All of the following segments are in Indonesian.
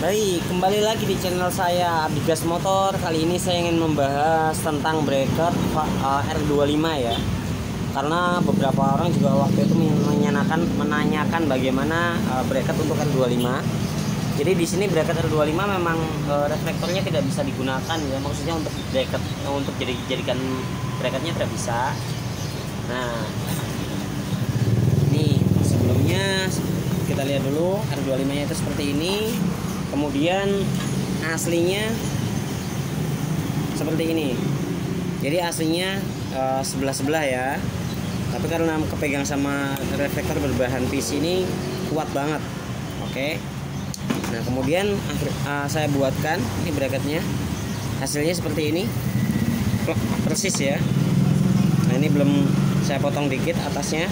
Baik, kembali lagi di channel saya Abdigas Motor. Kali ini saya ingin membahas tentang bracket R25 ya. Karena beberapa orang juga waktu itu menanyakan bagaimana bracket untuk R25. Jadi di sini bracket R25 memang reflektornya tidak bisa digunakan ya. Maksudnya untuk bracket untuk jadikan bracketnya tidak bisa. Nah, ini sebelumnya kita lihat dulu R25-nya itu seperti ini. Kemudian aslinya seperti ini. Jadi aslinya sebelah-sebelah ya. Tapi karena kepegang sama reflektor berbahan PC ini kuat banget. Oke. Nah, kemudian saya buatkan ini bracketnya. Hasilnya seperti ini. Persis ya. Nah, ini belum saya potong dikit atasnya.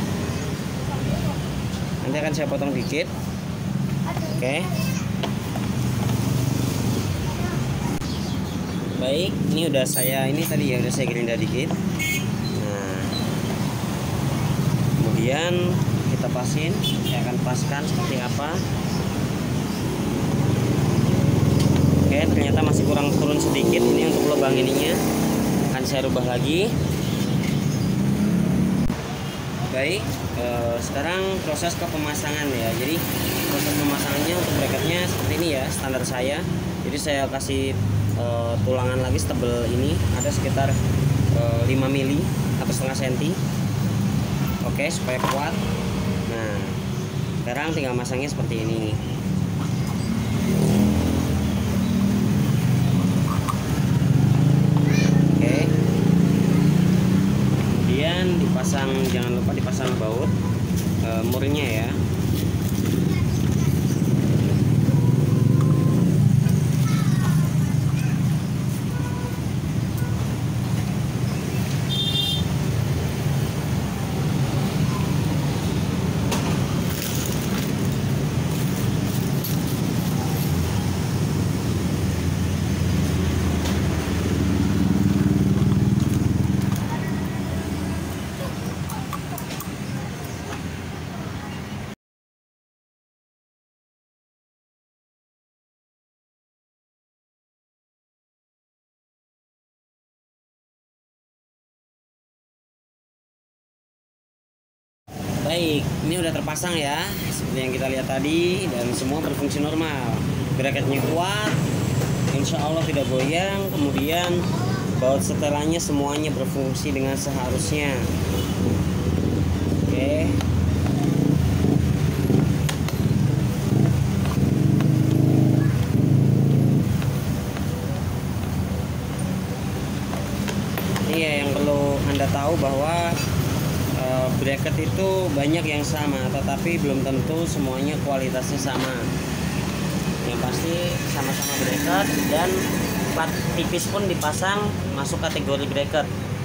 Nanti akan saya potong dikit. Oke. Baik, ini udah saya gerinda dikit. Nah, kemudian kita pasin. Saya akan paskan seperti apa. Oke, ternyata masih kurang turun sedikit. Ini untuk lubang ininya akan saya rubah lagi. Baik, sekarang proses ke pemasangan ya. Jadi proses pemasangannya untuk bracketnya seperti ini ya, standar saya. Jadi saya kasih tulangan lagi setebal ini, ada sekitar 5 mili atau setengah senti. Oke, supaya kuat. Nah, sekarang tinggal masangnya seperti ini. Oke, kemudian dipasang, jangan lupa dipasang baut murnya ya. Baik, ini udah terpasang ya, seperti yang kita lihat tadi, dan semua berfungsi normal. Bracketnya kuat, insya Allah tidak goyang. Kemudian baut setelannya semuanya berfungsi dengan seharusnya. Oke. Ini ya yang perlu Anda tahu, bahwa bracket itu banyak yang sama, tetapi belum tentu semuanya kualitasnya sama. Yang pasti sama-sama bracket, dan plat tipis pun dipasang masuk kategori bracket.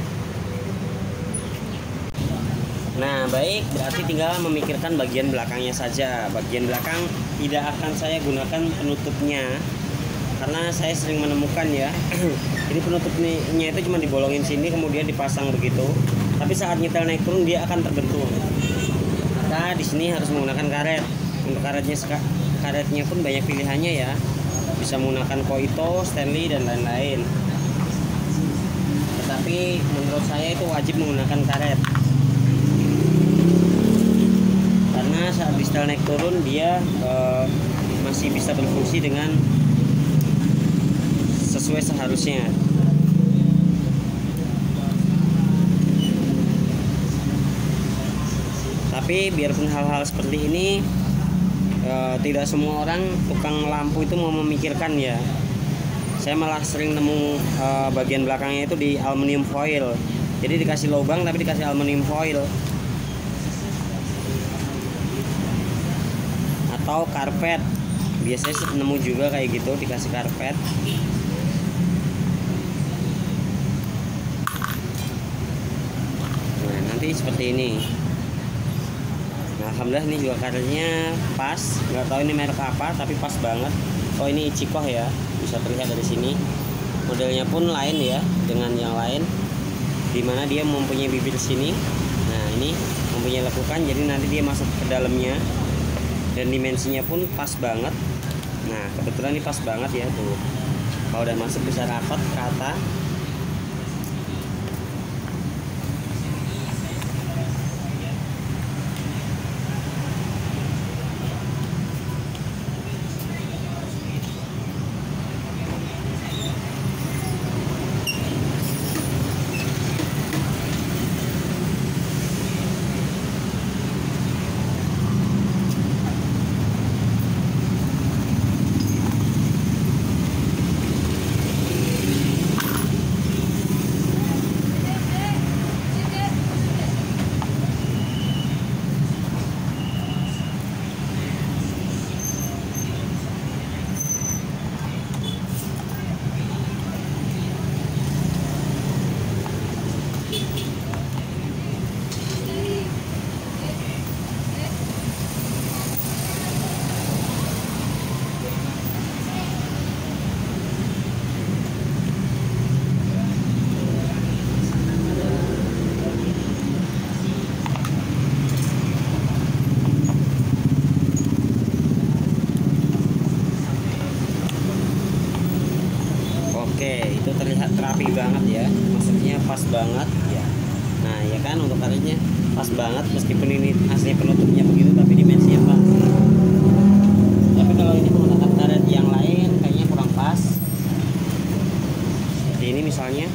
Nah, baik, berarti tinggal memikirkan bagian belakangnya saja. Bagian belakang tidak akan saya gunakan penutupnya, karena saya sering menemukan ya. Jadi penutupnya itu cuma dibolongin sini kemudian dipasang begitu. Tapi saat nyetel naik turun dia akan terbentur. Maka di sini harus menggunakan karet. Untuk karetnya pun banyak pilihannya ya. Bisa menggunakan Koito, Stanley dan lain-lain. Tetapi menurut saya itu wajib menggunakan karet. Karena saat di setel naik turun dia masih bisa berfungsi dengan sesuai seharusnya. Tapi biarpun hal-hal seperti ini tidak semua orang tukang lampu itu mau memikirkan ya. Saya malah sering nemu bagian belakangnya itu di aluminium foil. Jadi dikasih lubang tapi dikasih aluminium foil. Atau karpet. Biasanya nemu juga kayak gitu, dikasih karpet. Nah, nanti seperti ini. Nah, alhamdulillah ini juga karetnya pas. Nggak tahu ini merek apa, tapi pas banget. Oh, ini Ichikoh ya, bisa terlihat dari sini. Modelnya pun lain ya dengan yang lain, dimana dia mempunyai bibir sini. Nah, ini mempunyai lekukan, jadi nanti dia masuk ke dalamnya, dan dimensinya pun pas banget. Nah kebetulan ini pas banget ya tuh, kalau udah masuk bisa rapat ke rata. Oke, itu terlihat rapi banget ya, maksudnya pas banget ya. Nah ya kan, untuk karetnya pas banget, meskipun ini asli penutupnya begitu tapi dimensinya pas. Tapi kalau ini menggunakan karet yang lain kayaknya kurang pas. Seperti ini misalnya,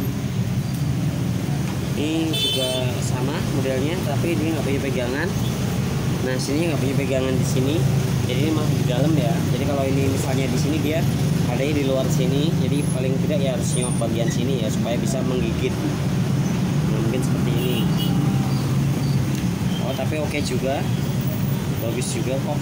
ini juga sama modelnya tapi dia nggak punya pegangan. Nah sini nggak punya pegangan di sini, jadi ini masih di dalam ya. Jadi kalau ini misalnya di sini dia ada di luar sini, jadi paling tidak ya harus nyok bagian sini ya supaya bisa menggigit. Nah, mungkin seperti ini. Oh tapi oke juga, bagus juga kok.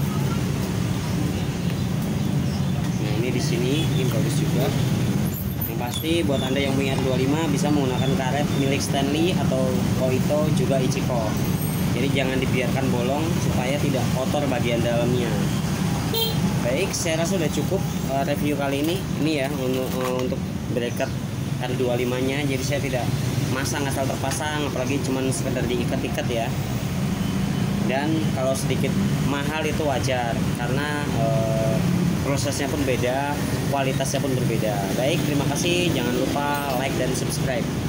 Nah ini di sini ini bagus juga. Yang pasti buat anda yang punya 25 bisa menggunakan karet milik Stanley atau Koito juga Ichiko. Jadi jangan dibiarkan bolong supaya tidak kotor bagian dalamnya. Baik, saya rasa sudah cukup review kali ini. Ini ya untuk bracket R25 nya. Jadi saya tidak masang asal terpasang, apalagi cuman sekedar diikat-ikat ya. Dan kalau sedikit mahal itu wajar, karena prosesnya pun beda, kualitasnya pun berbeda. Baik, terima kasih. Jangan lupa like dan subscribe.